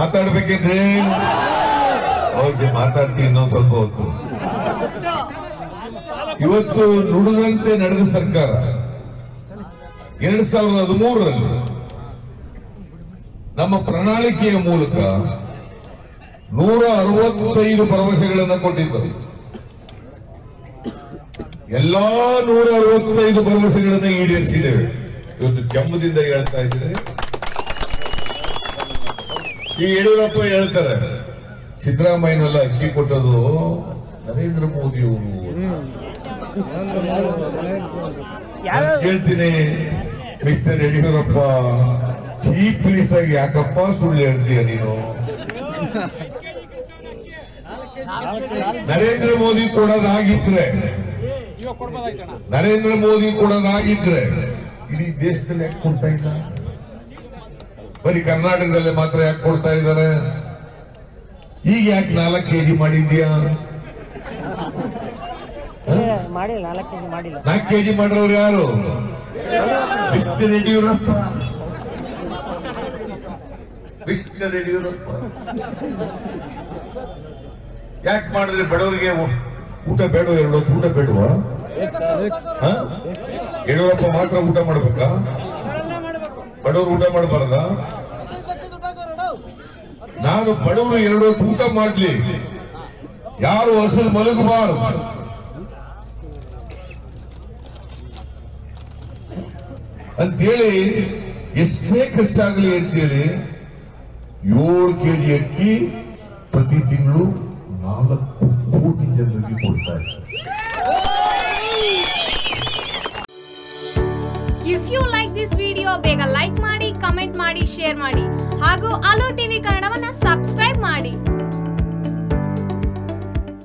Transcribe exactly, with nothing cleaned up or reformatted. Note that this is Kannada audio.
ಮಾತಾಡ್ಬೇಕೇನ್ರಿ? ಓಕೆ, ಮಾತಾಡ್ತೀನಿ ಇನ್ನೊಂದು ಸ್ವಲ್ಪ ಹೊತ್ತು. ಇವತ್ತು ನುಡಿದಂತೆ ನಡೆದ ಸರ್ಕಾರ ಎರಡ್ ಸಾವಿರದ ಹದಿಮೂರರಲ್ಲಿ ನಮ್ಮ ಪ್ರಣಾಳಿಕೆಯ ಮೂಲಕ ನೂರ ಅರವತ್ತೈದು ಭರವಸೆಗಳನ್ನು ಕೊಟ್ಟಿದ್ದರು. ಎಲ್ಲಾ ನೂರ ಅರವತ್ತೈದು ಭರವಸೆಗಳನ್ನು ಈಡೇರಿಸಿದ್ದೇವೆ. ಇವತ್ತು ಕೆಮ್ಮದಿಂದ ಹೇಳ್ತಾ ಇದ್ದೇನೆ. ಈ ಯಡಿಯೂರಪ್ಪ ಹೇಳ್ತಾರೆ, ಸಿದ್ದರಾಮಯ್ಯನೆಲ್ಲ ಅಕ್ಕಿ ಕೊಟ್ಟದು ನರೇಂದ್ರ ಮೋದಿ ಅವರು. ಕೇಳ್ತೀನಿ, ಮಿಸ್ಟರ್ ಯಡಿಯೂರಪ್ಪ, ಚೀಫ್ ಮಿನಿಸ್ಟರ್ ಯಾಕಪ್ಪ ಸುಳ್ಳು ಹೇಳ್ತೀಯ ನೀನು? ನರೇಂದ್ರ ಮೋದಿ ಕೊಡೋದಾಗಿದ್ರೆ ನರೇಂದ್ರ ಮೋದಿ ಕೊಡೋದಾಗಿದ್ರೆ ಇಡೀ ದೇಶದಲ್ಲಿ ಯಾಕೆ ಕೊಡ್ತಾ ಇಲ್ಲ? ಬರೀ ಕರ್ನಾಟಕದಲ್ಲಿ ಮಾತ್ರ ಯಾಕೆ ಕೊಡ್ತಾ ಇದ್ದಾರೆ? ಈಗ ಯಾಕೆ ನಾಲ್ಕು ಕೆಜಿ ಮಾಡಿದ್ಯಾ? ನಾಲ್ಕು ಕೆಜಿ ಮಾಡಿರೋರು ಯಾರು? ಮಿಸ್ಟರ್ ಯಡಿಯೂರಪ್ಪ. ಮಿಸ್ಟರ್ ಯಡಿಯೂರಪ್ಪ ಯಾಕೆ ಮಾಡಿದ್ರೆ? ಬಡವರಿಗೆ ಊಟ ಬೇಡ, ಎರಡು ಹೊತ್ತು ಊಟ ಬೇಡವಾ? ಯಡಿಯೂರಪ್ಪ ಮಾತ್ರ ಊಟ ಮಾಡ್ಬೇಕಾ? ಬಡವರು ಊಟ ಮಾಡಬಾರ್ದ? ನಾನು ಬಡವರು ಎರಡು ಹೊತ್ತು ಊಟ ಮಾಡ್ಲಿ, ಯಾರು ಹಸಲು ಮಲಗಬಾರದು ಅಂತೇಳಿ ಎಷ್ಟೇ ಖರ್ಚಾಗಲಿ ಅಂತೇಳಿ ಏಳು ಕೆಜಿ ಅಕ್ಕಿ ಪ್ರತಿ ತಿಂಗಳು ನಾಲ್ಕು ಕೋಟಿ ಜನರಿಗೆ ಕೊಡ್ತಾ ಇದ್ದಾರೆ. If you like this video ಬೇಗ ಲೈಕ್ ಮಾಡಿ, ಕಮೆಂಟ್ ಮಾಡಿ, ಶೇರ್ ಮಾಡಿ ಹಾಗೂ ಅಲೋ ಟಿವಿ ಕನ್ನಡವನ್ನ ಸಬ್ಸ್ಕ್ರೈಬ್